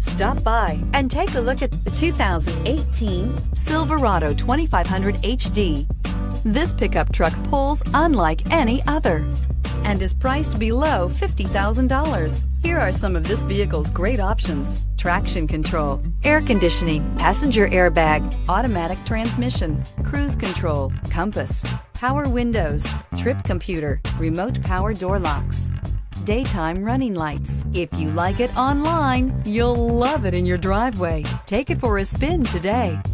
Stop by and take a look at the 2018 Silverado 2500 HD. This pickup truck pulls unlike any other and is priced below $50,000. Here are some of this vehicle's great options: traction control, air conditioning, passenger airbag, automatic transmission, cruise control, compass, power windows, trip computer, remote power door locks, daytime running lights. If you like it online, you'll love it in your driveway. Take it for a spin today.